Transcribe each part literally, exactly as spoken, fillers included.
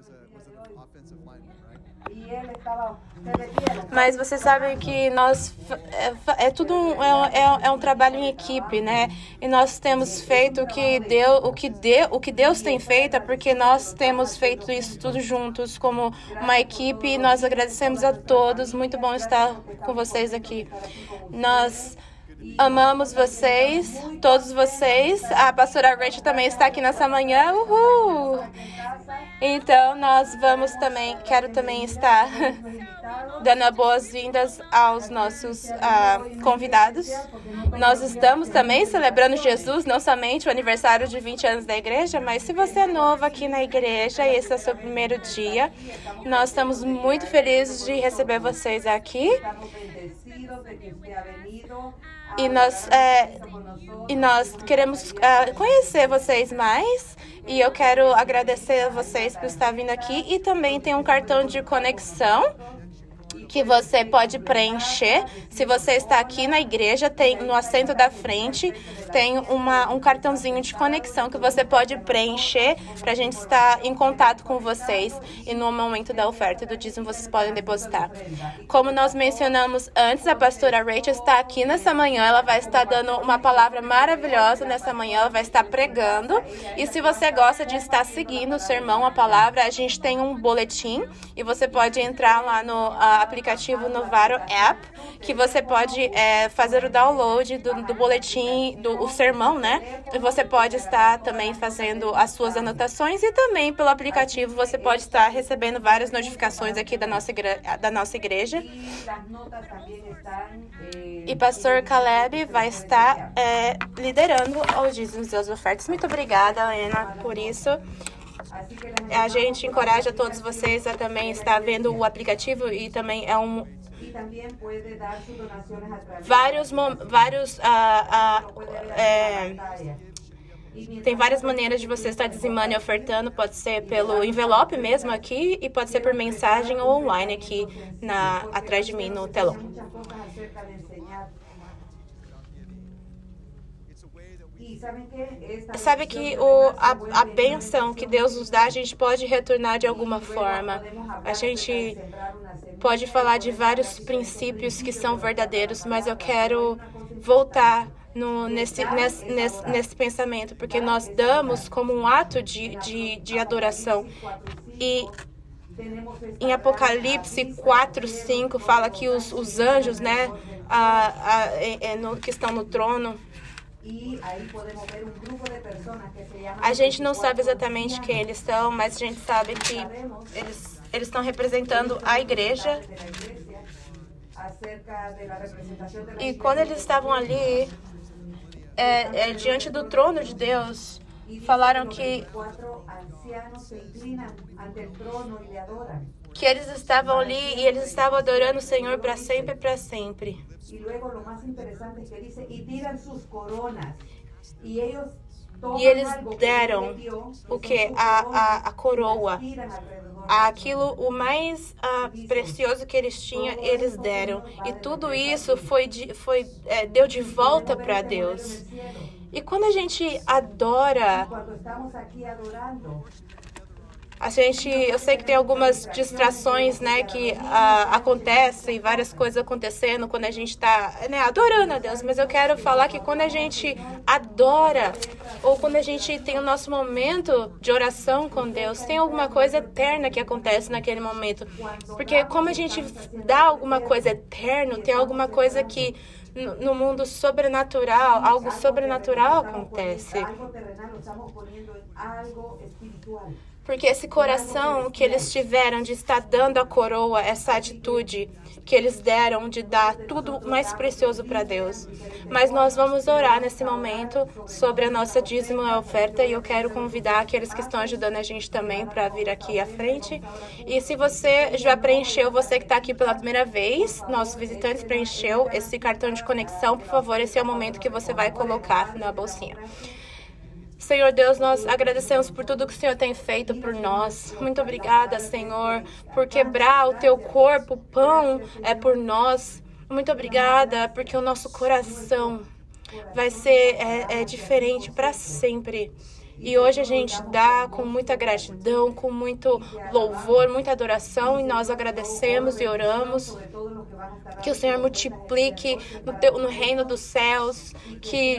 Mas você sabe que nós é, é tudo um, é, é, é um trabalho em equipe, né? E nós temos feito o que Deus, o que Deus, o que Deus tem feito é porque nós temos feito isso tudo juntos como uma equipe. E nós agradecemos a todos. Muito bom estar com vocês aqui. Nós amamos vocês, todos vocês. A pastora Rachel também está aqui nessa manhã. Uhul! Então, nós vamos também, quero também estar dando as boas-vindas aos nossos uh, convidados. Nós estamos também celebrando Jesus, não somente o aniversário de vinte anos da igreja, mas se você é novo aqui na igreja e esse é o seu primeiro dia, nós estamos muito felizes de receber vocês aqui. E nós, é, e nós queremos uh, conhecer vocês mais. E eu quero agradecer a vocês por estar vindo aqui. E também tem um cartão de conexão que você pode preencher. Se você está aqui na igreja, tem no assento da frente, tem uma, um cartãozinho de conexão que você pode preencher para a gente estar em contato com vocês. E no momento da oferta e do dízimo, vocês podem depositar. Como nós mencionamos antes, a pastora Rachel está aqui nessa manhã. Ela vai estar dando uma palavra maravilhosa nessa manhã. Ela vai estar pregando. E se você gosta de estar seguindo o sermão, a palavra, a gente tem um boletim. E você pode entrar lá no uh, aplicativo Novaro App, que você pode é, fazer o download do, do boletim, do o sermão, né? E você pode estar também fazendo as suas anotações e também pelo aplicativo você pode estar recebendo várias notificações aqui da nossa, igre da nossa igreja. E pastor Caleb vai estar é, liderando os dízimos e as ofertas. Muito obrigada, Ana, por isso. A gente encoraja todos vocês a também estar vendo o aplicativo e também é um vários vários uh, uh, é, tem várias maneiras de você estar dizimando e ofertando. Pode ser pelo envelope mesmo aqui e pode ser por mensagem ou online aqui na atrás de mim no telão. Sabe que o, a, a bênção que Deus nos dá, a gente pode retornar de alguma forma. A gente pode falar de vários princípios que são verdadeiros, mas eu quero voltar no, nesse, nesse, nesse, nesse pensamento, porque nós damos como um ato de, de, de adoração. E em Apocalipse quatro, cinco, fala que os, os anjos, né, a, a, é, no, que estão no trono, a gente não sabe exatamente quem eles são, mas a gente sabe que eles, eles estão representando a igreja. E quando eles estavam ali, é, é, diante do trono de Deus, falaram que que eles estavam ali e eles estavam adorando o Senhor para sempre e para sempre. E eles deram o que? A, a, a coroa. Aquilo, o mais uh, precioso que eles tinham, eles deram. E tudo isso foi, de, foi é, deu de volta para Deus. E quando a gente adora, a gente, eu sei que tem algumas distrações, né, que uh, acontecem, várias coisas acontecendo quando a gente está, né, adorando a Deus. Mas eu quero falar que quando a gente adora, ou quando a gente tem o nosso momento de oração com Deus, tem alguma coisa eterna que acontece naquele momento. Porque como a gente dá alguma coisa eterna, tem alguma coisa que no mundo sobrenatural, algo sobrenatural acontece. Porque esse coração que eles tiveram de estar dando a coroa, essa atitude que eles deram de dar tudo mais precioso para Deus. Mas nós vamos orar nesse momento sobre a nossa dízimo e oferta e eu quero convidar aqueles que estão ajudando a gente também para vir aqui à frente. E se você já preencheu, você que está aqui pela primeira vez, nossos visitantes preencheu esse cartão de conexão, por favor, esse é o momento que você vai colocar na bolsinha. Senhor Deus, nós agradecemos por tudo que o Senhor tem feito por nós. Muito obrigada, Senhor, por quebrar o teu corpo, o pão é por nós. Muito obrigada, porque o nosso coração vai ser é, é diferente para sempre. E hoje a gente dá com muita gratidão, com muito louvor, muita adoração, e nós agradecemos e oramos que o Senhor multiplique no, teu, no reino dos céus, que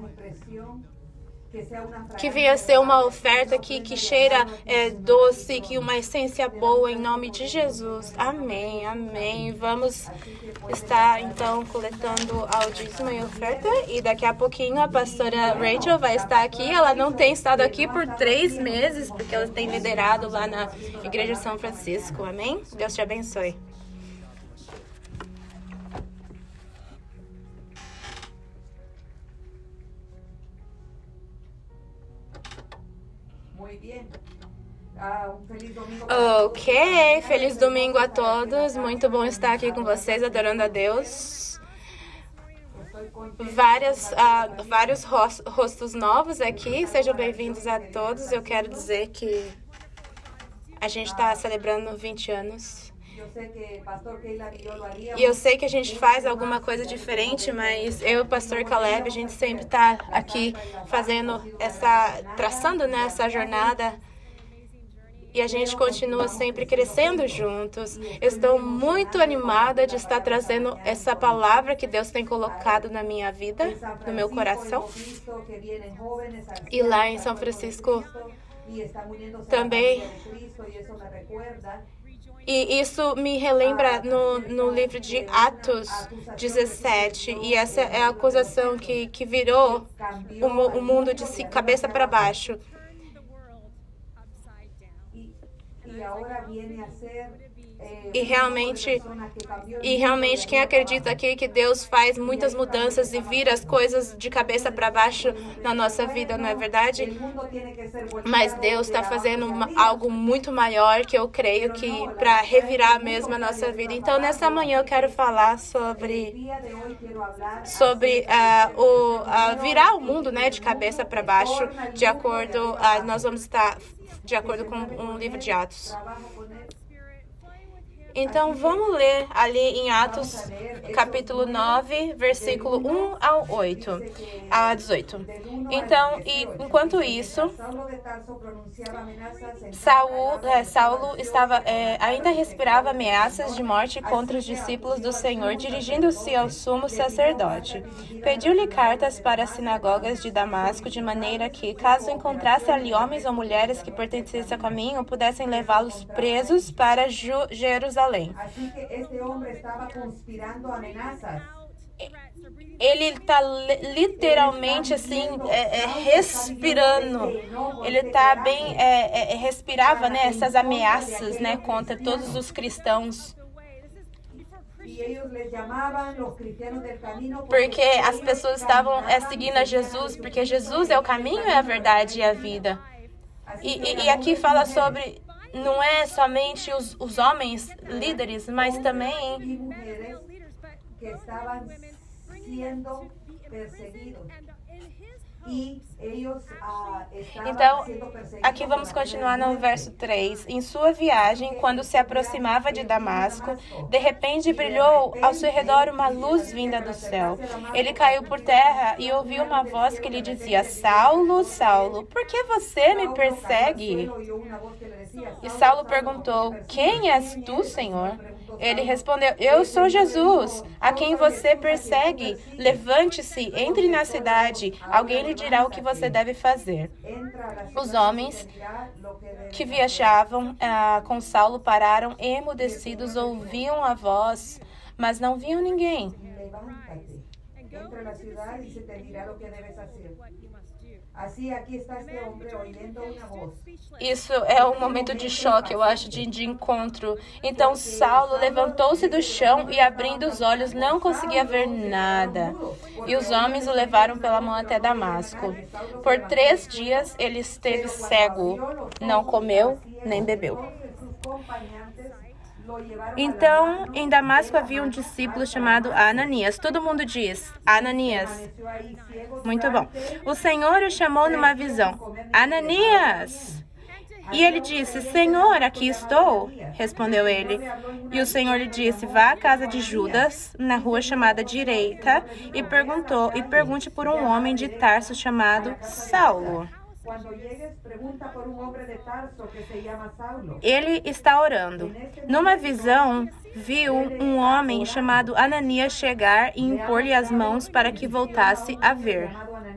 que venha ser uma oferta que, que cheira é, doce, que uma essência boa, em nome de Jesus. Amém, amém. Vamos estar, então, coletando ao dízimo e oferta. E daqui a pouquinho a pastora Rachel vai estar aqui. Ela não tem estado aqui por três meses, porque ela tem liderado lá na Igreja São Francisco. Amém? Deus te abençoe. Ok, feliz domingo a todos. Muito bom estar aqui com vocês, adorando a Deus. Várias, uh, vários rostos novos aqui. Sejam bem-vindos a todos. Eu quero dizer que a gente está celebrando vinte anos. E eu sei que a gente faz alguma coisa diferente, mas eu e o pastor Caleb, a gente sempre está aqui fazendo essa, traçando, né, essa jornada. E a gente continua sempre crescendo juntos. Eu estou muito animada de estar trazendo essa palavra que Deus tem colocado na minha vida, no meu coração. E lá em São Francisco também. E isso me relembra no, no livro de Atos dezessete. E essa é a acusação que, que virou o, o mundo de si, cabeça para baixo. E realmente, e realmente quem acredita aqui que Deus faz muitas mudanças e vira as coisas de cabeça para baixo na nossa vida, não é verdade? Mas Deus está fazendo uma, algo muito maior, que eu creio que para revirar mesmo a nossa vida. Então, nessa manhã eu quero falar sobre sobre uh, o uh, virar o mundo, né, de cabeça para baixo, de acordo, uh, nós vamos estar de acordo com um livro de Atos. Então, vamos ler ali em Atos, capítulo nove, versículo um ao oito, a dezoito. Então, e, enquanto isso, Saul, é, Saulo estava, é, ainda respirava ameaças de morte contra os discípulos do Senhor, dirigindo-se ao sumo sacerdote. Pediu-lhe cartas para as sinagogas de Damasco, de maneira que, caso encontrasse ali homens ou mulheres que pertencessem ao caminho, pudessem levá-los presos para Ju- Jerusalém. Así que este hombre estaba conspirando amenazas. Ele está literalmente assim, é, é, respirando. Ele está bem, é, é, respirava, né, essas ameaças, né, contra todos os cristãos. Porque as pessoas estavam é, seguindo a Jesus, porque Jesus é o caminho, é a verdade e a vida. E, e, e aqui fala sobre, não é somente os, os homens líderes, mas também que estaban siendo perseguidos. E eles, ah, então, aqui vamos continuar no verso três. Em sua viagem, quando se aproximava de Damasco, de repente brilhou ao seu redor uma luz vinda do céu. Ele caiu por terra e ouviu uma voz que lhe dizia: Saulo, Saulo, por que você me persegue? E Saulo perguntou: Quem és tu, Senhor? Ele respondeu: Eu sou Jesus, a quem você persegue. Levante-se, entre na cidade. Alguém lhe dirá o que você deve fazer. Os homens que viajavam ah, com Saulo pararam emudecidos, ouviam a voz, mas não viam ninguém. Entra na cidade e se te dirá o que deves fazer. Assim, aqui está este homem ouvindo uma voz. Isso é um momento de choque, eu acho, de, de encontro. Então, Saulo levantou-se do chão e, abrindo os olhos, não conseguia ver nada. E os homens o levaram pela mão até Damasco. Por três dias ele esteve cego, não comeu nem bebeu. Então, em Damasco havia um discípulo chamado Ananias. Todo mundo diz, Ananias. Muito bom. O Senhor o chamou numa visão. Ananias! E ele disse, Senhor, aqui estou. Respondeu ele. E o Senhor lhe disse, vá à casa de Judas, na rua chamada Direita, e perguntou, e pergunte por um homem de Tarso chamado Saulo. Ele está orando. Numa visão, viu um homem chamado Ananias chegar e impor-lhe as mãos para que voltasse a ver.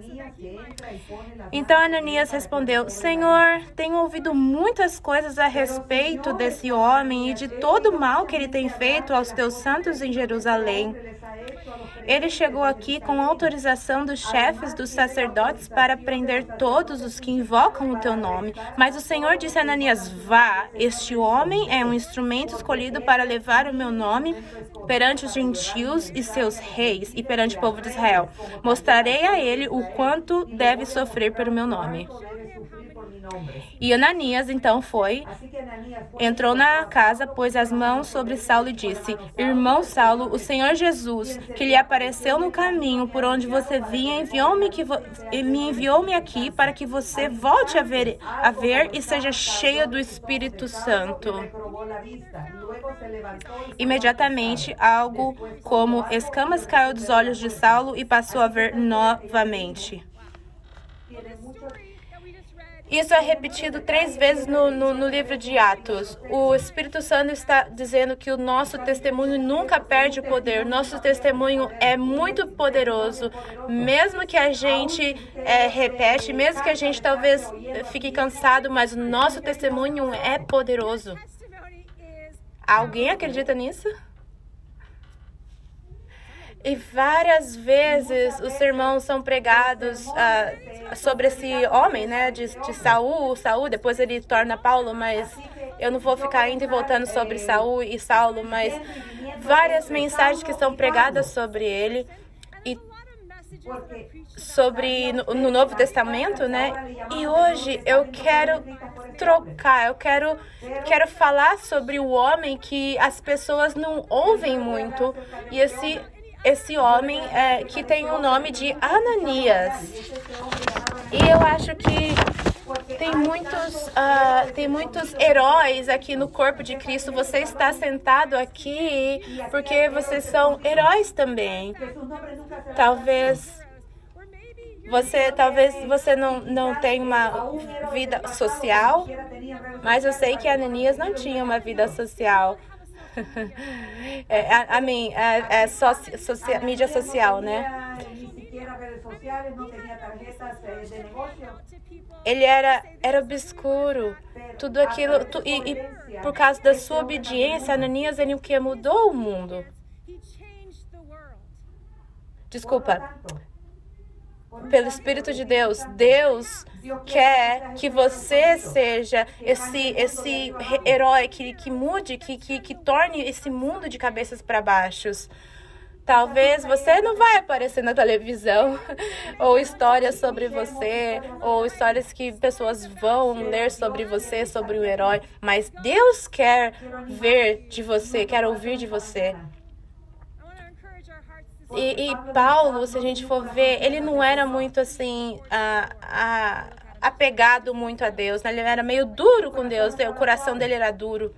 Então Ananias respondeu: Senhor, tenho ouvido muitas coisas a respeito desse homem e de todo o mal que ele tem feito aos teus santos em Jerusalém. Ele chegou aqui com autorização dos chefes dos sacerdotes para prender todos os que invocam o teu nome. Mas o Senhor disse a Ananias: vá, este homem é um instrumento escolhido para levar o meu nome perante os gentios e seus reis e perante o povo de Israel. Mostrarei a ele o quanto deve sofrer pelo meu nome. E Ananias então foi, entrou na casa, pôs as mãos sobre Saulo e disse: Irmão Saulo, o Senhor Jesus, que lhe apareceu no caminho por onde você vinha, enviou-me que vo- me enviou-me aqui para que você volte a ver, a ver e seja cheio do Espírito Santo. Imediatamente, algo como escamas caiu dos olhos de Saulo e passou a ver novamente. Isso é repetido três vezes no, no, no livro de Atos. O Espírito Santo está dizendo que o nosso testemunho nunca perde o poder. Nosso testemunho é muito poderoso. Mesmo que a gente é, repete, mesmo que a gente talvez fique cansado, mas o nosso testemunho é poderoso. Alguém acredita nisso? E várias vezes os sermões são pregados uh, sobre esse homem, né, de, de Saul, Saul, depois ele torna Paulo, mas eu não vou ficar indo e voltando sobre Saul e Saulo, mas várias mensagens que são pregadas sobre ele e sobre no, no Novo Testamento, né? E hoje eu quero trocar, eu quero, quero falar sobre o homem que as pessoas não ouvem muito e esse Esse homem é, que tem o nome de Ananias. E eu acho que tem muitos, uh, tem muitos heróis aqui no corpo de Cristo. Você está sentado aqui porque vocês são heróis também. Talvez você, talvez você não, não tenha uma vida social, mas eu sei que Ananias não tinha uma vida social. É, a, a mim, é, é soci, socia, mídia social, né? Ele era, era obscuro, tudo aquilo, tu, e, e por causa da sua obediência, Ananias, ele o que mudou o mundo. Desculpa. Pelo Espírito de Deus, Deus quer que você seja esse, esse herói que, que mude, que, que, que torne esse mundo de cabeças para baixo. Talvez você não vai aparecer na televisão, ou histórias sobre você, ou histórias que pessoas vão ler sobre você, sobre o herói, mas Deus quer ver de você, quer ouvir de você. E, e Paulo, se a gente for ver, ele não era muito assim, a, a, apegado muito a Deus, né? Ele era meio duro com Deus, o coração dele era duro.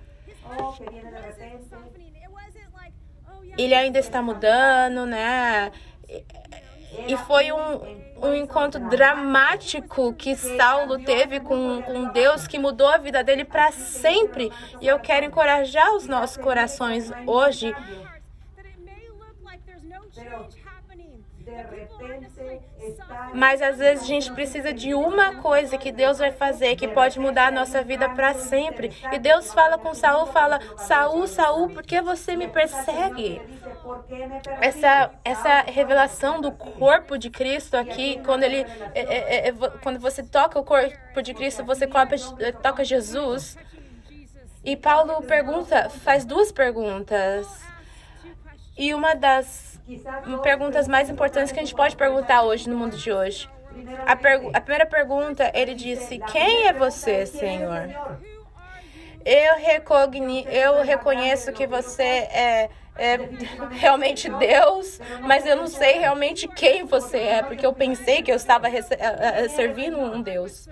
Ele ainda está mudando, né? E foi um, um encontro dramático que Saulo teve com, com Deus, que mudou a vida dele para sempre. E eu quero encorajar os nossos corações hoje. Mas às vezes a gente precisa de uma coisa que Deus vai fazer, que pode mudar a nossa vida para sempre. E Deus fala com Saul, fala: Saul, Saul, por que você me persegue? Essa, essa revelação do corpo de Cristo aqui, quando ele, é, é, é, quando você toca o corpo de Cristo, você toca Jesus. E Paulo pergunta, faz duas perguntas. E uma das perguntas mais importantes que a gente pode perguntar hoje, no mundo de hoje. A, pergu- a primeira pergunta, ele disse: quem é você, Senhor? Eu, recogni- eu reconheço que você é, é realmente Deus, mas eu não sei realmente quem você é, porque eu pensei que eu estava rece- servindo um Deus.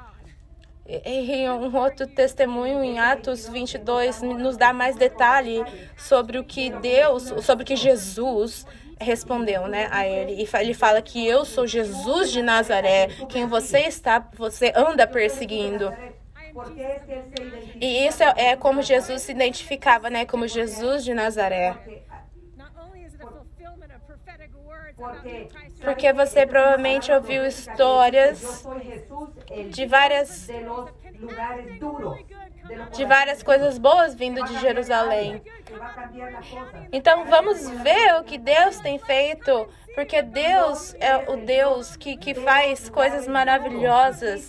E um outro testemunho em Atos vinte e dois nos dá mais detalhe sobre o que Deus, sobre o que Jesus respondeu, né, a ele. E ele fala que eu sou Jesus de Nazaré, quem você está, você anda perseguindo. E isso é, é como Jesus se identificava, né, como Jesus de Nazaré. Porque você provavelmente ouviu histórias de várias de várias coisas boas vindo de Jerusalém. Então vamos ver o que Deus tem feito, porque Deus é o Deus que, que faz coisas maravilhosas.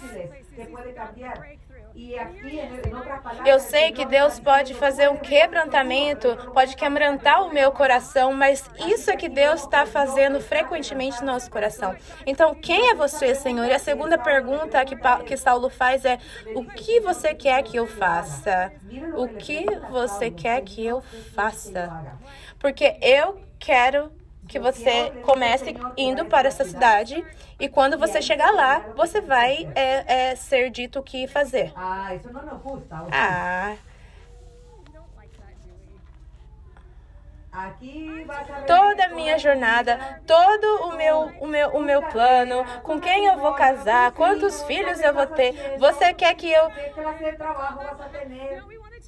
Eu sei que Deus pode fazer um quebrantamento, pode quebrantar o meu coração, mas isso é que Deus está fazendo frequentemente no nosso coração. Então, quem é você, Senhor? E a segunda pergunta que, que Saulo faz é: o que você quer que eu faça? O que você quer que eu faça? Porque eu quero que você comece indo para essa cidade e quando você chegar lá, você vai é, é, ser dito o que fazer. Ah, isso não nos gusta. Ah. Aqui vai saber Toda a minha jornada, todo o meu, o, meu, o meu plano, com quem eu vou casar, quantos filhos eu vou ter. Você quer que eu... que clase de trabajo vas a tener.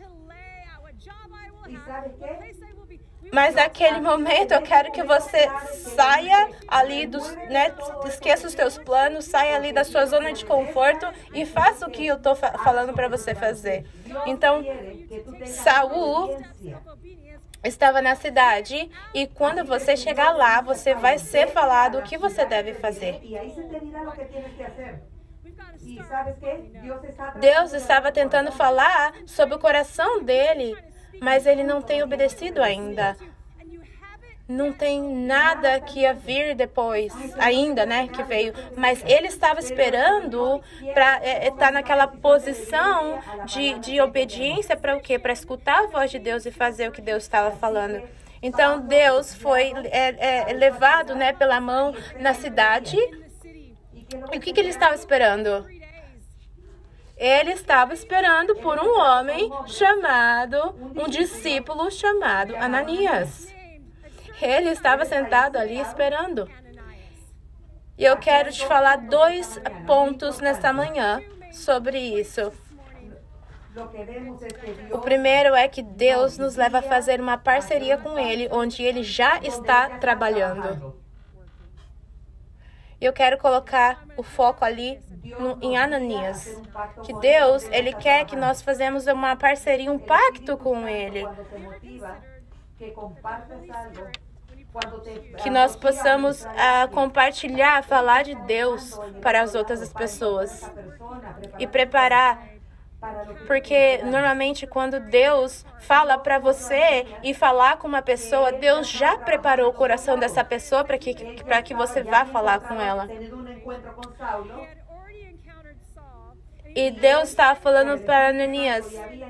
E sabe quê? Mas naquele momento eu quero que você saia ali dos, né, esqueça os teus planos, saia ali da sua zona de conforto e faça o que eu estou fa falando para você fazer. Então, Saul estava na cidade e quando você chegar lá, você vai ser falado o que você deve fazer. Deus estava tentando falar sobre o coração dele, mas ele não tem obedecido ainda. Não tem nada que ia vir depois, ainda, né, que veio. Mas ele estava esperando para é, estar naquela posição de, de obediência para o quê? Para escutar a voz de Deus e fazer o que Deus estava falando. Então, Deus foi é, é, levado, né, pela mão na cidade. E o que, que ele estava esperando? Ele estava esperando por um homem chamado, um discípulo chamado Ananias. Ele estava sentado ali esperando. E eu quero te falar dois pontos nesta manhã sobre isso. O primeiro é que Deus nos leva a fazer uma parceria com Ele, onde Ele já está trabalhando. Eu quero colocar o foco ali no, em Ananias. Que Deus, Ele quer que nós fazemos uma parceria, um pacto com Ele. Que nós possamos uh, compartilhar, falar de Deus para as outras pessoas. E preparar. Porque normalmente quando Deus fala para você e falar com uma pessoa, Deus já preparou o coração dessa pessoa para que, para que você vá falar com ela. E Deus estava falando para Ananias.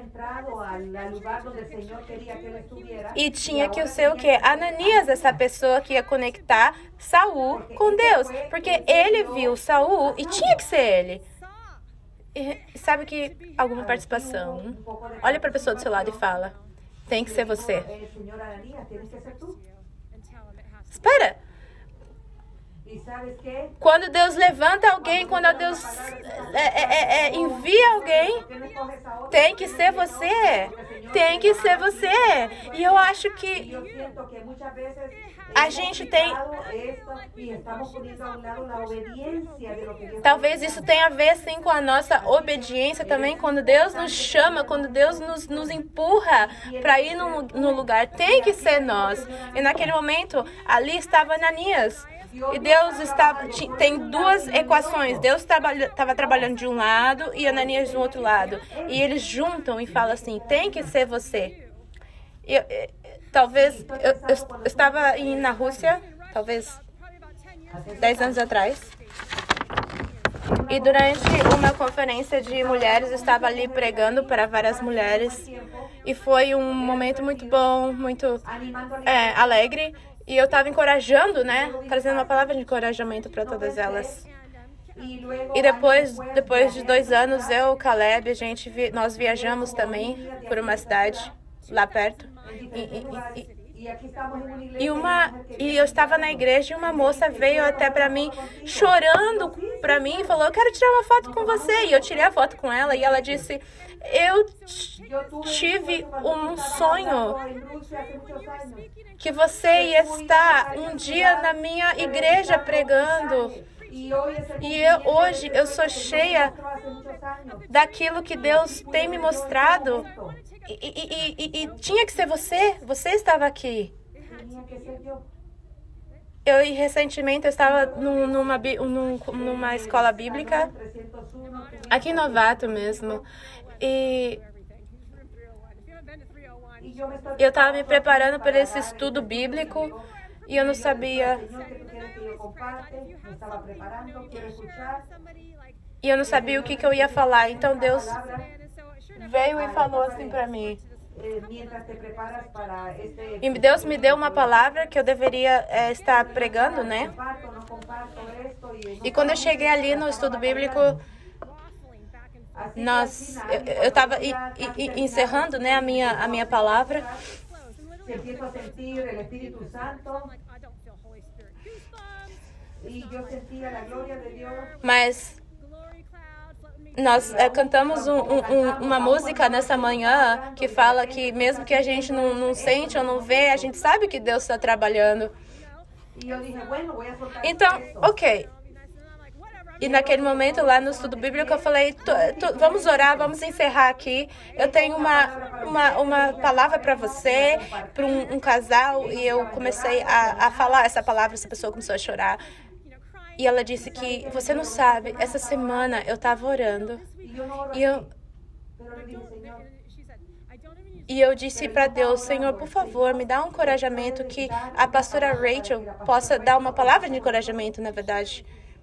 E tinha que ser o quê? Ananias, essa pessoa que ia conectar Saul com Deus. Porque ele viu Saul e tinha que ser ele. E sabe que alguma participação? Olha para a pessoa do seu lado e fala: tem que ser você. Espera. Quando Deus levanta alguém, quando Deus é, é, é, envia alguém, tem que ser você. Tem que ser você. E eu acho que a gente tem... Talvez isso tenha a ver, sim, com a nossa obediência também. Quando Deus nos chama, quando Deus nos, nos empurra para ir no, no lugar, tem que ser nós. E naquele momento, ali estava Ananias. E Deus estava, tem duas equações. Deus estava trabalhando de um lado e Ananias do outro lado. E eles juntam e falam assim: tem que ser você. Eu, eu, talvez, eu, eu estava na Rússia, talvez dez anos atrás. E durante uma conferência de mulheres, eu estava ali pregando para várias mulheres. E foi um momento muito bom, muito é, alegre. E eu estava encorajando, né? Trazendo uma palavra de encorajamento para todas elas. E depois, depois de dois anos, eu e o Caleb, a gente, nós viajamos também por uma cidade lá perto. E, e, e, E, uma, e eu estava na igreja e uma moça veio até para mim, chorando para mim, e falou, eu quero tirar uma foto com você. E eu tirei a foto com ela e ela disse, eu tive um sonho que você ia estar um dia na minha igreja pregando. E eu, hoje eu sou cheia daquilo que Deus tem me mostrado. E, e, e, e tinha que ser você. Você estava aqui. Eu, e recentemente, eu estava num, numa, num, numa escola bíblica, aqui em Novato mesmo. E eu estava me preparando para esse estudo bíblico e eu não sabia... E eu não sabia o que, que eu ia falar. Então Deus veio e falou assim para mim. E Deus me deu uma palavra que eu deveria é, estar pregando, né? E quando eu cheguei ali no estudo bíblico, nós, eu estava encerrando, né, a minha, a minha palavra. Mas nós é, cantamos um, um, uma música nessa manhã que fala que mesmo que a gente não, não sente ou não vê, a gente sabe que Deus está trabalhando. Então, ok. E naquele momento lá no estudo bíblico eu falei, tô, tô, vamos orar, vamos encerrar aqui. Eu tenho uma, uma, uma palavra para você, para um, um casal. E eu comecei a, a falar essa palavra, essa pessoa começou a chorar. E ela disse que, você não sabe, essa semana eu estava orando. E eu, e eu disse para Deus, Senhor, por favor, me dá um encorajamento que a pastora Rachel possa dar uma palavra de encorajamento, na verdade.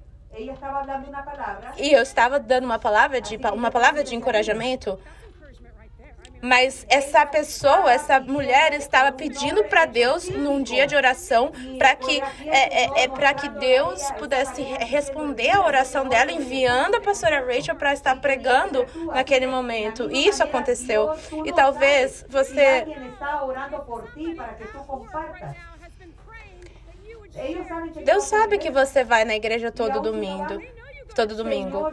E eu estava dando uma palavra de, uma palavra de encorajamento. Mas essa pessoa, essa mulher estava pedindo para Deus num dia de oração para que é, é, é para que Deus pudesse responder a oração dela, enviando a pastora Rachel para estar pregando naquele momento. E isso aconteceu. E talvez você Deus sabe que você vai na igreja todo domingo. Todo domingo.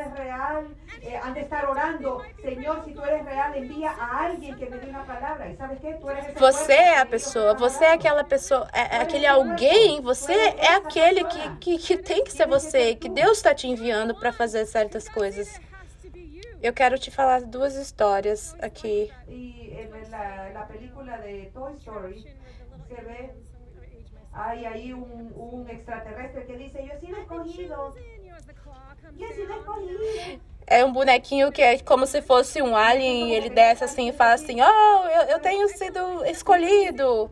Você é a pessoa, você é aquela pessoa, é, é aquele alguém, você é aquele que, que, que tem que ser você, que Deus está te enviando para fazer certas coisas. Eu quero te falar duas histórias aqui. Na película de Toy Story, você vê, hay aí um, um extraterrestre que diz, eu sido escolhido. É um bonequinho que é como se fosse um alien e ele desce assim e fala assim, oh, eu, eu tenho sido escolhido.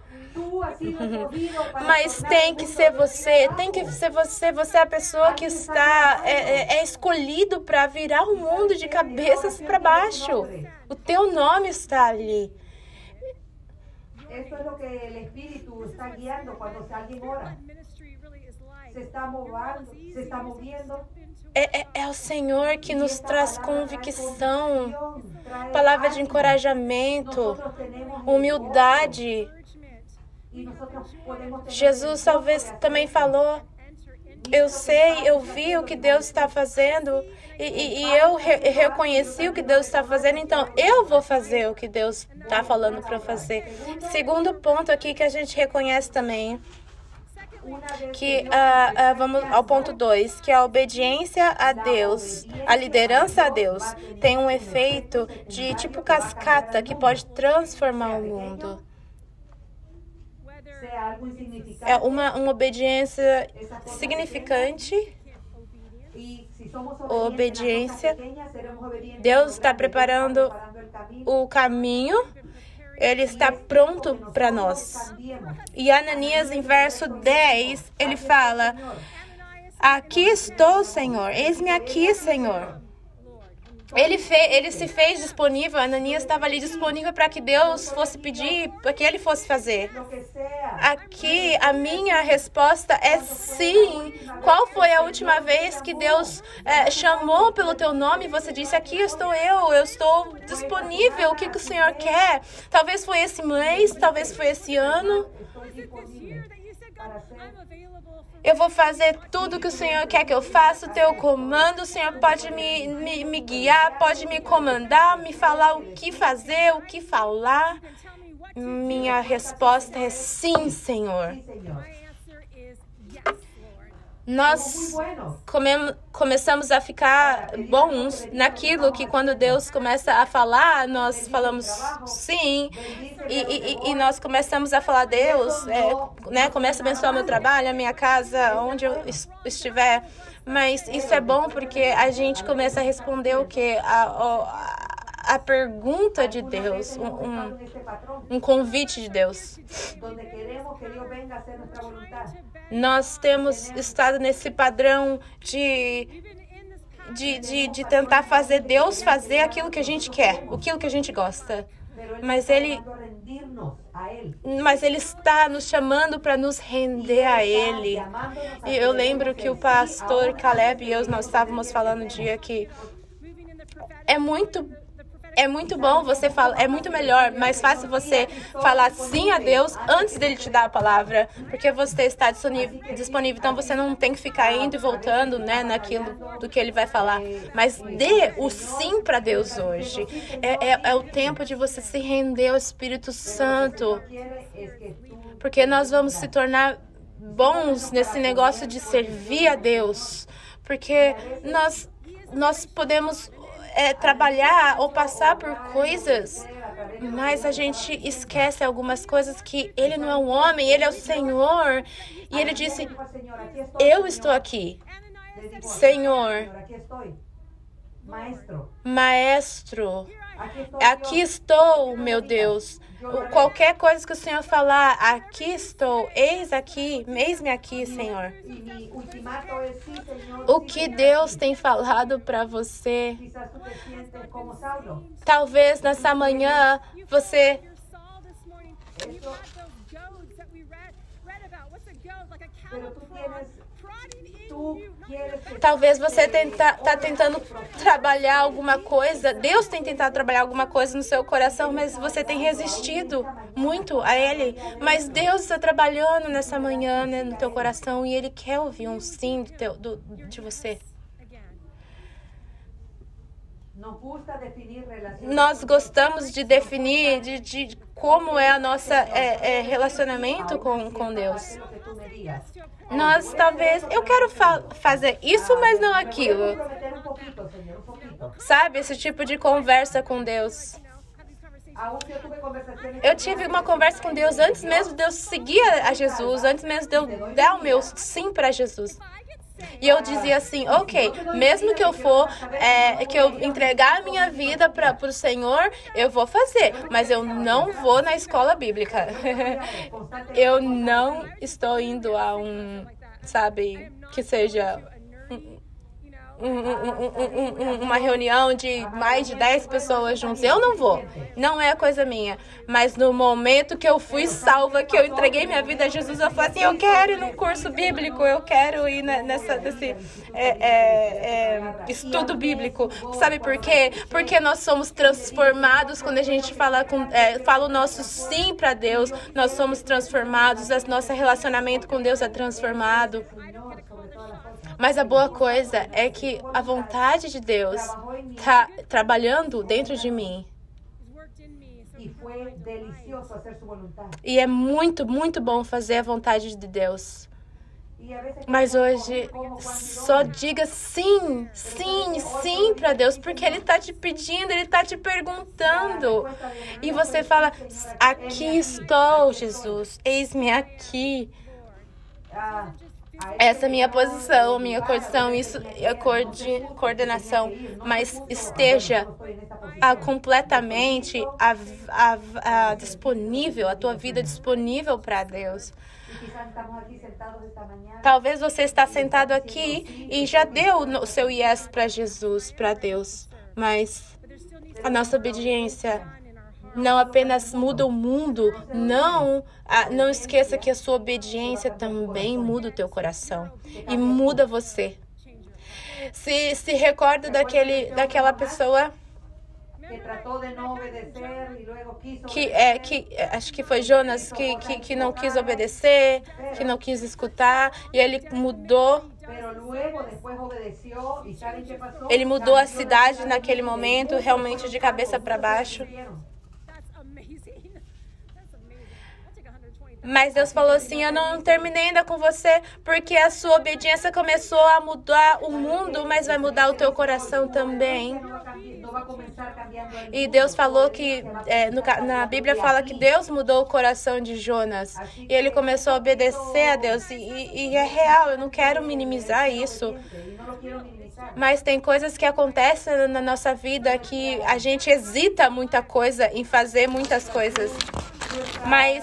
Mas tem que ser você, tem que ser você, você é a pessoa que está, é, é, é escolhido para virar o mundo de cabeças para baixo. O teu nome está ali. Isso é o que o Espírito está guiando quando alguém ora. Se está movendo, se está movendo. É, é, é o Senhor que nos traz convicção, palavra de encorajamento, humildade. Jesus talvez também falou, eu sei, eu vi o que Deus está fazendo e, e, e eu re, reconheci o que Deus está fazendo, então eu vou fazer o que Deus está falando para eu fazer. Segundo ponto aqui que a gente reconhece também, que uh, uh, vamos ao ponto dois, que a obediência a Deus, a liderança a Deus, tem um efeito de tipo cascata que pode transformar o mundo. É uma, uma obediência significante. Obediência. Deus está preparando o caminho. Ele está pronto para nós. E Ananias, em verso dez, ele fala, aqui estou, Senhor. Eis-me aqui, Senhor. Ele, fe, ele se fez disponível, Ananias estava ali disponível para que Deus fosse pedir, para que ele fosse fazer. Aqui, a minha resposta é sim. Qual foi a última vez que Deus é, chamou pelo teu nome e você disse, aqui estou eu, eu estou disponível, o que, que o Senhor quer? Talvez foi esse mês, talvez foi esse ano. Eu vou fazer tudo que o Senhor quer que eu faça, o teu comando. O Senhor pode me, me, me guiar, pode me comandar, me falar o que fazer, o que falar. Minha resposta é sim, Senhor. Nós come, começamos a ficar bons naquilo que quando Deus começa a falar, nós falamos sim, e, e, e nós começamos a falar, Deus, é, né, começa a abençoar meu trabalho, a minha casa, onde eu estiver. Mas isso é bom porque a gente começa a responder o quê? A, a, a pergunta de Deus, um, um, um convite de Deus. Nós temos estado nesse padrão de, de, de, de tentar fazer Deus fazer aquilo que a gente quer, aquilo que a gente gosta. Mas Ele, mas ele está nos chamando para nos render a Ele. E eu lembro que o pastor Caleb e eu, nós estávamos falando um dia que é muito... É muito bom você falar, é muito melhor, mais fácil você falar sim a Deus antes dele te dar a palavra, porque você está disponível, disponível, então você não tem que ficar indo e voltando, né, naquilo do que ele vai falar. Mas dê o sim para Deus hoje. É, é, é o tempo de você se render ao Espírito Santo, porque nós vamos se tornar bons nesse negócio de servir a Deus, porque nós, nós podemos... É, trabalhar ou passar por coisas, mas a gente esquece algumas coisas, que Ele não é um homem, Ele é o Senhor. E Ele disse, eu estou aqui, Senhor, Maestro, aqui estou, meu Deus. Qualquer coisa que o Senhor falar, aqui estou, eis aqui, eis-me aqui, Senhor. O que Deus tem falado para você? Talvez nessa manhã você... Talvez você está tenta, tentando trabalhar alguma coisa, Deus tem tentado trabalhar alguma coisa no seu coração, mas você tem resistido muito a Ele. Mas Deus está trabalhando nessa manhã, né, no teu coração, e Ele quer ouvir um sim do teu, do, de você. Nós gostamos de definir de, de como é a nossa é, é, relacionamento com, com Deus. Nós talvez, eu quero fa- fazer isso, mas não aquilo. Sabe, esse tipo de conversa com Deus. Eu tive uma conversa com Deus antes mesmo de eu seguir a Jesus, antes mesmo de eu dar o meu sim para Jesus. E eu dizia assim, ok, mesmo que eu for, é, que eu entregar a minha vida para o Senhor, eu vou fazer, mas eu não vou na escola bíblica. Eu não estou indo a um, sabe, que seja... Um, um, um, um, uma reunião de mais de dez pessoas juntos. Eu não vou. Não é coisa minha. Mas no momento que eu fui salva, que eu entreguei minha vida a Jesus, eu falei assim, eu quero ir num curso bíblico, eu quero ir nessa, nesse é, é, é, estudo bíblico. Sabe por quê? Porque nós somos transformados quando a gente fala, com, é, fala o nosso sim para Deus. Nós somos transformados, o nosso relacionamento com Deus é transformado. Mas a boa coisa é que a vontade de Deus está trabalhando dentro de mim. E é muito, muito bom fazer a vontade de Deus. Mas hoje, só diga sim, sim, sim para Deus, porque Ele está te pedindo, Ele está te perguntando. E você fala, aqui estou, Jesus, eis-me aqui. Essa é a minha posição, minha condição, isso é coordenação, mas esteja a, completamente a, a, a disponível, a tua vida disponível para Deus. Talvez você está sentado aqui e já deu o seu yes para Jesus, para Deus. Mas a nossa obediência não apenas muda o mundo, não, não esqueça que a sua obediência também muda o teu coração e muda você. Se, se recorda daquele, daquela pessoa que, é, que acho que foi Jonas, que, que, que não quis obedecer, que não quis escutar, e ele mudou. Ele mudou a cidade naquele momento, realmente de cabeça para baixo. Mas Deus falou assim, eu não terminei ainda com você, porque a sua obediência começou a mudar o mundo, mas vai mudar o teu coração também. E Deus falou que, é, no, na Bíblia fala que Deus mudou o coração de Jonas. E ele começou a obedecer a Deus. E, e é real, eu não quero minimizar isso. Mas tem coisas que acontecem na nossa vida que a gente hesita muita coisa em fazer muitas coisas. Mas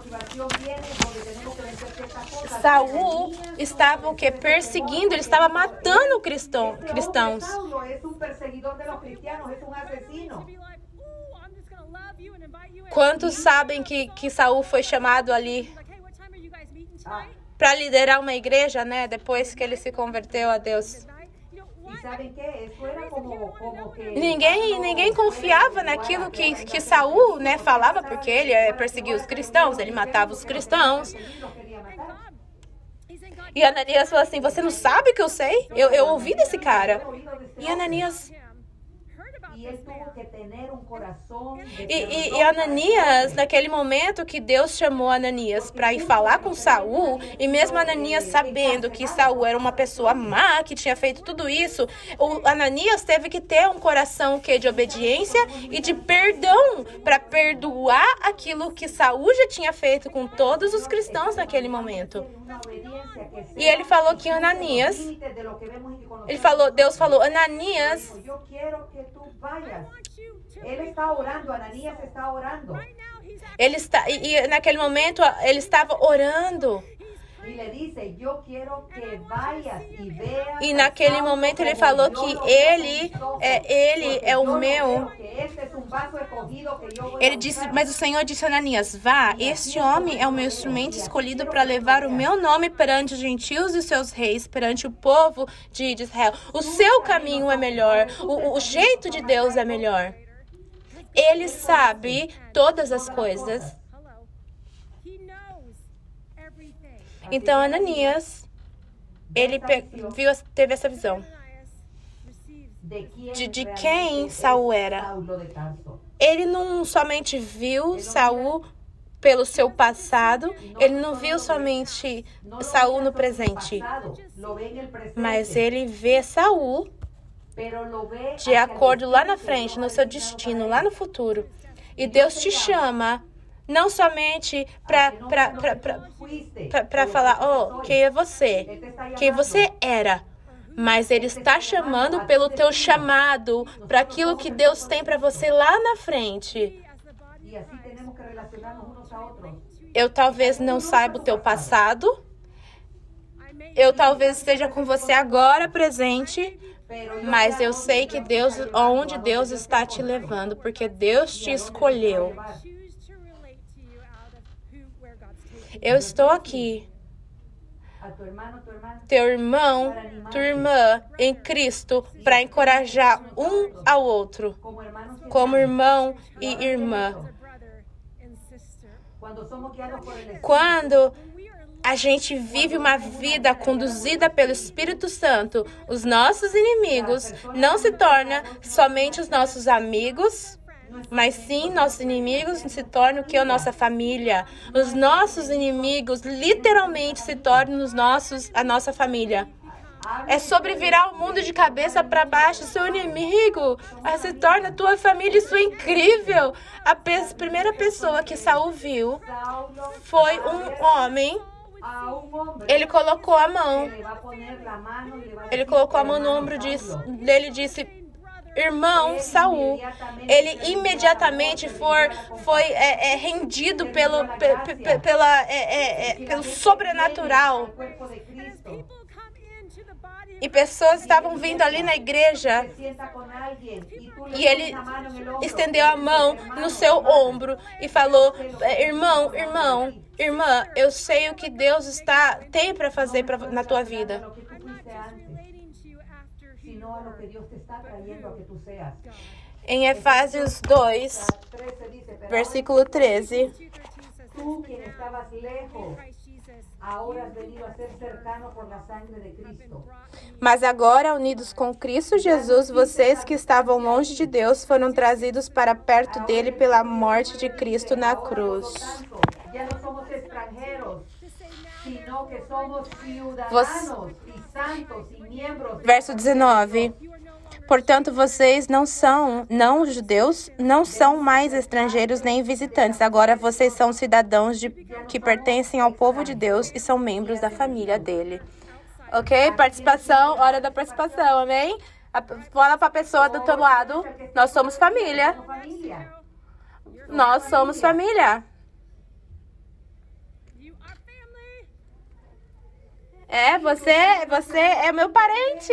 Saul estava o que? Perseguindo, ele estava matando cristão, cristãos. Quantos sabem que, que Saul foi chamado ali para liderar uma igreja, né? Depois que ele se converteu a Deus. Ninguém, ninguém confiava naquilo que, que Saul, né, falava, porque ele perseguia os cristãos, ele matava os cristãos. E Ananias falou assim, você não sabe o que eu sei? Eu, eu ouvi desse cara. E Ananias... E, e, e Ananias, naquele momento que Deus chamou Ananias para ir falar com Saul, e mesmo Ananias sabendo que Saul era uma pessoa má, que tinha feito tudo isso, o Ananias teve que ter um coração que, de obediência e de perdão, para perdoar aquilo que Saul já tinha feito com todos os cristãos naquele momento. E ele falou que Ananias, ele falou, Deus falou, Ananias, ele está orando, Ananias está orando. Ele está, e, e naquele momento ele estava orando. E naquele momento ele falou que ele é, ele é o meu. Ele disse, mas o Senhor disse a Ananias, vá, este homem é o meu instrumento escolhido para levar o meu nome perante os gentios e os seus reis, perante o povo de Israel. O seu caminho é melhor, o, o jeito de Deus é melhor. Ele sabe todas as coisas. Então, Ananias, ele viu, teve essa visão de, de quem Saul era. Ele não somente viu Saul pelo seu passado, ele não viu somente Saul no presente, mas ele vê Saul de acordo lá na frente, no seu destino, lá no futuro. E Deus te chama não somente para falar, oh, quem é você? Quem você era? Mas Ele está chamando pelo teu chamado, para aquilo que Deus tem para você lá na frente. Eu talvez não saiba o teu passado. Eu talvez esteja com você agora, presente. Mas eu sei que Deus, onde Deus está te levando, porque Deus te escolheu. Eu estou aqui, teu irmão, tua irmã em Cristo, para encorajar um ao outro, como irmão e irmã. Quando a gente vive uma vida conduzida pelo Espírito Santo, os nossos inimigos não se tornam somente os nossos amigos, mas sim, nossos inimigos se tornam o que? A nossa família. Os nossos inimigos literalmente se tornam os nossos, a nossa família. É sobre virar o mundo de cabeça para baixo. Seu inimigo se torna a tua família. Isso é incrível. A pe- primeira pessoa que Saul viu foi um homem. Ele colocou a mão. Ele colocou a mão no ombro dele e disse, irmão Saul. Ele imediatamente foi, foi é, é, rendido pelo, pe, pe, pela, é, é, é, pelo sobrenatural. E pessoas estavam vindo ali na igreja E ele estendeu a mão no seu ombro e falou: irmão, irmão, irmã, eu sei o que Deus está tem para fazer pra, na tua vida. Em Efésios dois, versículo treze. Tú, quien estabas lejos, ahora has venido a ser cercano por la sangre de Cristo. Mas agora, unidos com Cristo Jesus, vocês que estavam longe de Deus foram trazidos para perto dele pela morte de Cristo na cruz. Ya no somos extranjeros, sino que somos ciudadanos Você- y santos y miembros. Verso dezenove. Portanto, vocês não são não judeus, não são mais estrangeiros nem visitantes. Agora vocês são cidadãos de, que pertencem ao povo de Deus e são membros da família dele. Ok? Participação, hora da participação, amém? A- Fala para a pessoa do teu lado. Nós somos família. Familia. Nós somos família. É, você, você é meu parente.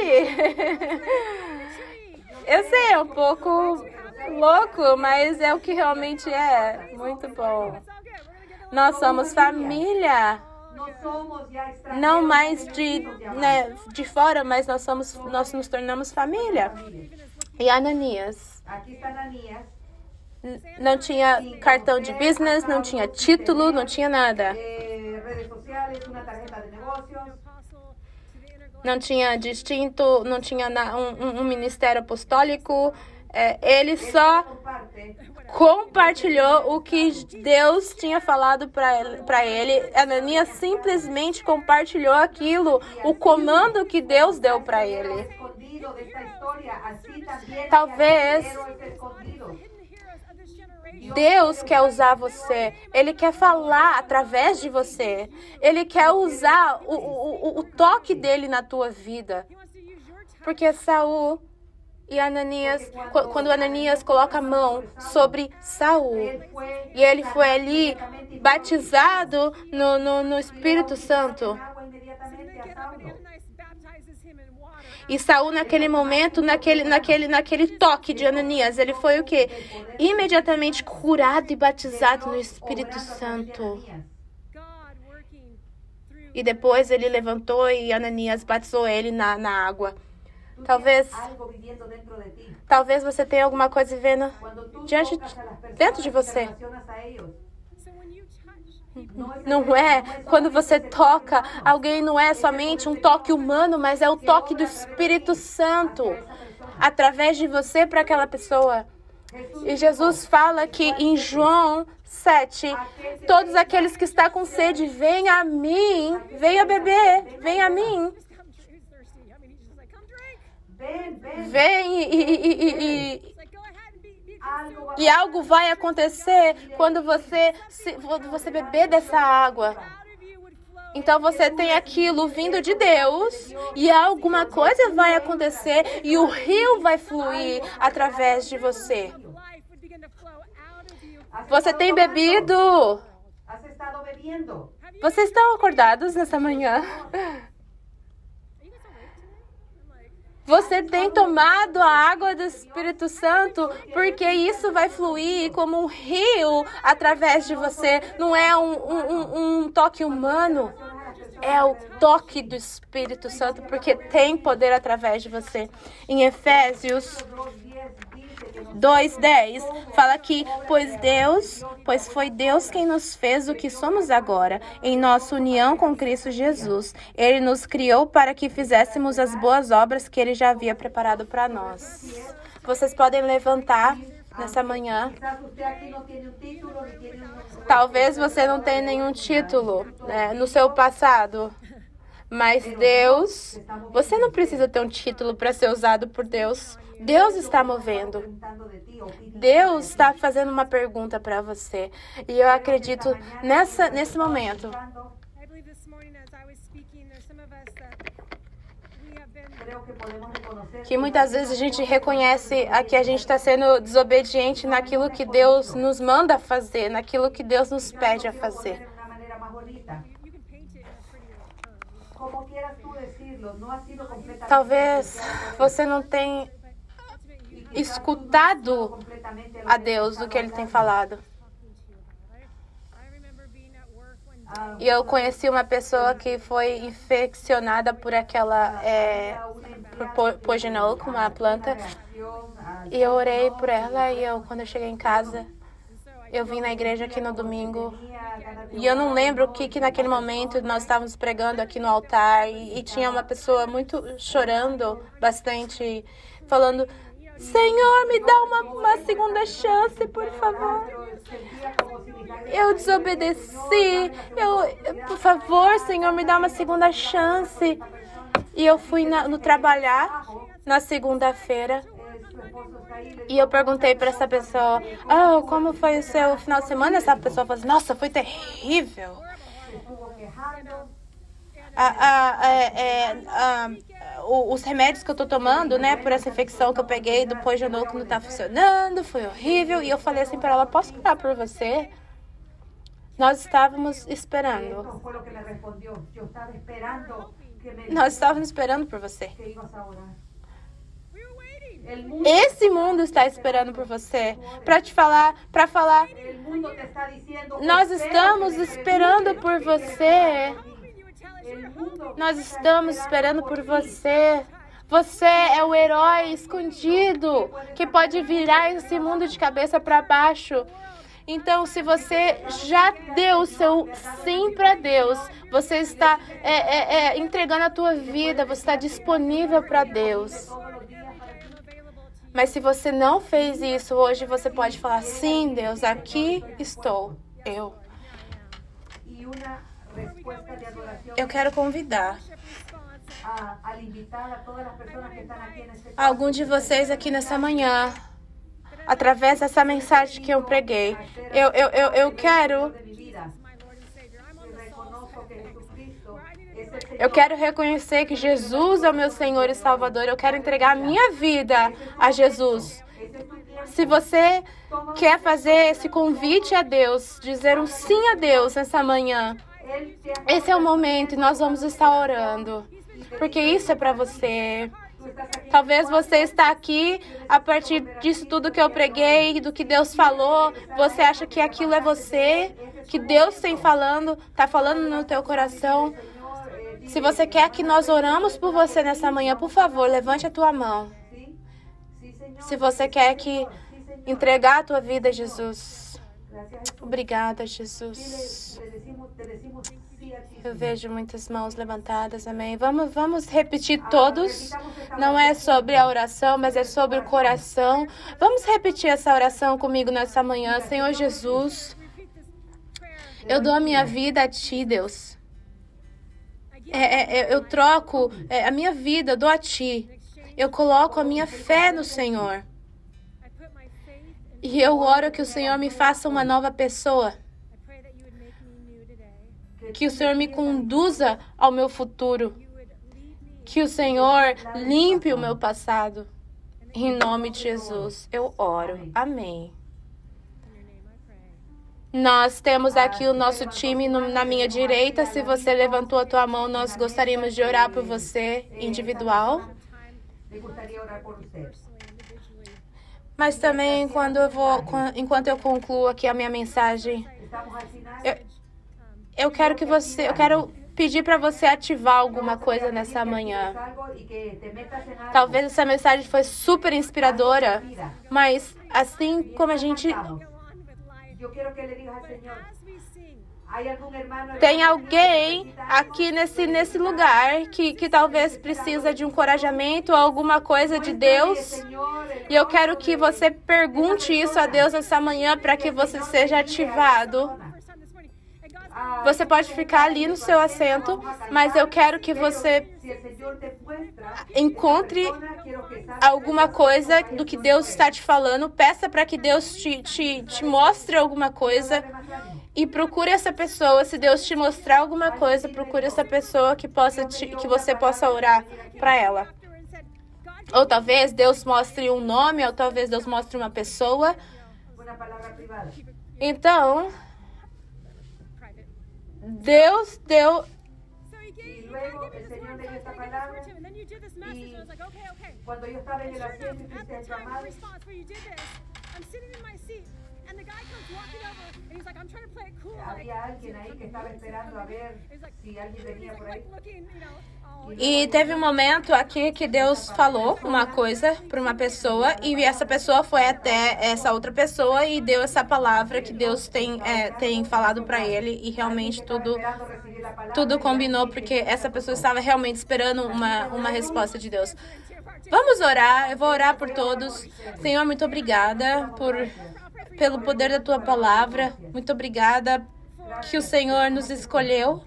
Eu sei, é um pouco louco, mas é o que realmente é. Muito bom. Nós somos família. No somos ya extranjeros. Não mais de, né, de fora, mas nós, somos, nós nos tornamos família. E Ananias Aquí está Ananías. n- não tinha cartão de business, não tinha título, não tinha nada. Eh, redes sociales, una tarjeta de negocios. Não tinha distinto, não tinha na- um, um- um ministério apostólico. É, ele só Comparte. compartilhou o que Deus tinha falado para ele. Ananias simplesmente compartilhou aquilo, o comando que Deus deu para ele. Escondido de esta historia, así también Talvez el héroe es escondido. Deus quer usar você. Ele quer falar através de você. Ele quer usar o, o, o- o toque dele na tua vida. Porque Saul e Ananias, qu- quando Ananias coloca a mão sobre Saul, Él fue e ele foi ali batizado no, no, no Espírito Santo. agua inmediatamente a Saulo. E Saul, naquele momento, naquele, naquele, naquele toque de Ananias, ele foi o quê? Imediatamente curado e batizado no Espírito Santo. E depois ele levantou e Ananias batizou ele na, na água. Talvez, Algo viviendo dentro de ti. talvez você tenha alguma coisa vivendo Cuando tú diante, tocas a las personas, dentro de te você. relacionas a ellos. Não é? Quando você toca alguém, não é somente um toque humano, mas é o toque do Espírito Santo através de você para aquela pessoa. E Jesus fala que em João sete, todos aqueles que estão com sede, venham a mim, venha beber, venha a mim. Ven, ven. Vem e, e, e, e, Algo va e algo vai acontecer quando você, se, quando você beber dessa água. Então você tem aquilo vindo de Deus e alguma coisa vai acontecer e o rio vai fluir através de você. Você tem bebido? has estado bebiendo. Vocês estão acordados nessa manhã? Você tem tomado a água do Espírito Santo, porque isso vai fluir como um rio através de você. Não é um, um, um- um toque humano, é o toque do Espírito Santo, porque tem poder através de você. Em Efésios dois, dez, fala que, pois Deus, pois foi Deus quem nos fez o que somos agora, em nossa união com Cristo Jesus. Ele nos criou para que fizéssemos as boas obras que Ele já havia preparado para nós. Vocês podem levantar nessa manhã. Quizás usted aquí no tiene un título ni tiene un... Talvez você não tenha nenhum título, né, no seu passado. Mas Deus, você não precisa ter um título para ser usado por Deus. Deus está movendo. preguntando de ti o pidiendo Deus está fazendo uma pergunta para você. E eu acredito nessa, nesse momento creo que podemos reconocer que muitas vezes a gente reconhece a que a gente está sendo desobediente naquilo que Deus nos manda fazer, naquilo que Deus nos pede a fazer. de una manera más bonita. Como quieras tú decirlo, no ha sido completamente Talvez especial. você não tenha Y escutado a Deus do que Ele tem falado. E eu conheci uma pessoa que foi infeccionada por aquela é, por Pogenol, uma planta. E eu orei por ela e eu, quando eu cheguei em casa, eu vim na igreja aqui no domingo. E eu não lembro o que, que naquele momento nós estávamos pregando aqui no altar. E, e tinha uma pessoa muito chorando bastante, falando: Senhor, me dá uma, uma segunda chance, por favor. Eu desobedeci. Eu, por favor, Senhor, me dá uma segunda chance. E eu fui na, no trabalhar na segunda-feira. E eu perguntei para essa pessoa: oh, como foi o seu final de semana? Essa pessoa falou assim: nossa, foi terrível. Ah, ah, é, é, ah, os remédios que eu tô tomando, né, por essa infecção que eu peguei do Pogenol que não tá funcionando, foi horrível. E eu falei assim para ela: posso orar por você? Nós estávamos esperando. Nós estávamos esperando por você. Esse mundo está esperando por você para te falar, para falar. Nós estamos esperando por você. Nós estamos esperando por você. Você é o herói escondido que pode virar esse mundo de cabeça para baixo. Então, se você já deu o seu sim para Deus, você está é, é, é, entregando a tua vida, você está disponível para Deus. Mas se você não fez isso, hoje você pode falar: sim, Deus, aqui estou eu. Eu quero convidar algum de vocês aqui nessa manhã, através dessa mensagem que eu preguei. Eu, eu, eu, eu quero... Eu quero reconhecer que Jesus é o meu Senhor e Salvador. Eu quero entregar a minha vida a Jesus. Se você quer fazer esse convite a Deus, dizer um sim a Deus nessa manhã, esse é o momento e nós vamos estar orando. Porque isso é para você. Talvez você está aqui a partir disso tudo que eu preguei, do que Deus falou. Você acha que aquilo é você, que Deus tem falando, está falando no teu coração. Se você quer que nós oramos por você nessa manhã, por favor, levante a tua mão. Se você quer que entregar a tua vida a Jesus. Obrigada, Jesus. Eu vejo muitas mãos levantadas, amém. Vamos, vamos repetir todos. Não é sobre a oração, mas é sobre o coração. Vamos repetir essa oração comigo nessa manhã. Senhor Jesus, eu dou a minha vida a Ti, Deus. É, é, eu troco é, a minha vida, eu dou a Ti. Eu coloco a minha fé no Senhor. E eu oro que o Senhor me faça uma nova pessoa. Que o Senhor me conduza ao meu futuro. Que o Senhor limpe o meu passado. Em nome de Jesus, eu oro. Amém. Nós temos aqui o nosso time no, na minha direita. Se você levantou a tua mão, nós gostaríamos de orar por você individual. Mas também, quando eu vou, enquanto eu concluo aqui a minha mensagem, eu, eu quero que você, eu quero pedir para você ativar alguma coisa nessa manhã. Talvez essa mensagem foi super inspiradora, mas assim como a gente... Tem alguém aqui nesse, nesse lugar que, que talvez precisa de um encorajamento ou alguma coisa de Deus. E eu quero que você pergunte isso a Deus essa manhã para que você seja ativado. Você pode ficar ali no seu assento, mas eu quero que você encontre alguma coisa do que Deus está te falando. Peça para que Deus te, te, te mostre alguma coisa e procure essa pessoa. Se Deus te mostrar alguma coisa, procure essa pessoa que, possa te, que você possa orar para ela. Ou talvez Deus mostre um nome, ou talvez Deus mostre uma pessoa. Então... Deus deu... Y cuando yo estaba en el asiento y hice el llamado, había alguien ahí que estaba esperando a ver si alguien venía por ahí. E teve um momento aqui que Deus falou uma coisa para uma pessoa e essa pessoa foi até essa outra pessoa e deu essa palavra que Deus tem, é, tem falado para ele e realmente tudo, tudo combinou porque essa pessoa estava realmente esperando uma, uma resposta de Deus. Vamos orar, eu vou orar por todos. Senhor, muito obrigada por, pelo poder da Tua palavra. Muito obrigada que o Senhor nos escolheu.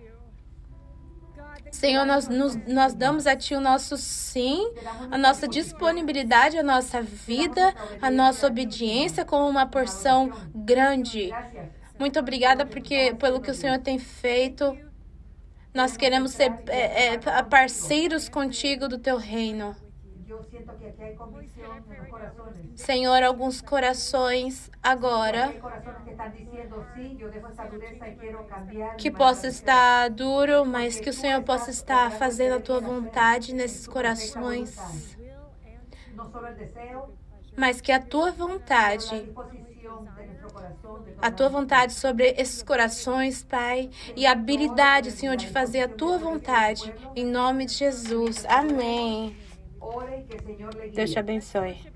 Senhor, nós, nos, nós damos a Ti o nosso sim, a nossa disponibilidade, a nossa vida, a nossa obediência como uma porção grande. Muito obrigada porque, pelo que o Senhor tem feito. Nós queremos ser é, é, parceiros contigo do Teu reino. Senhor, alguns corações agora que possa estar duro, mas que o Senhor possa estar fazendo a Tua vontade nesses corações. Mas que a Tua vontade, a Tua vontade sobre esses corações, Pai, e a habilidade, Senhor, de fazer a Tua vontade, em nome de Jesus. Amém. Deus te abençoe.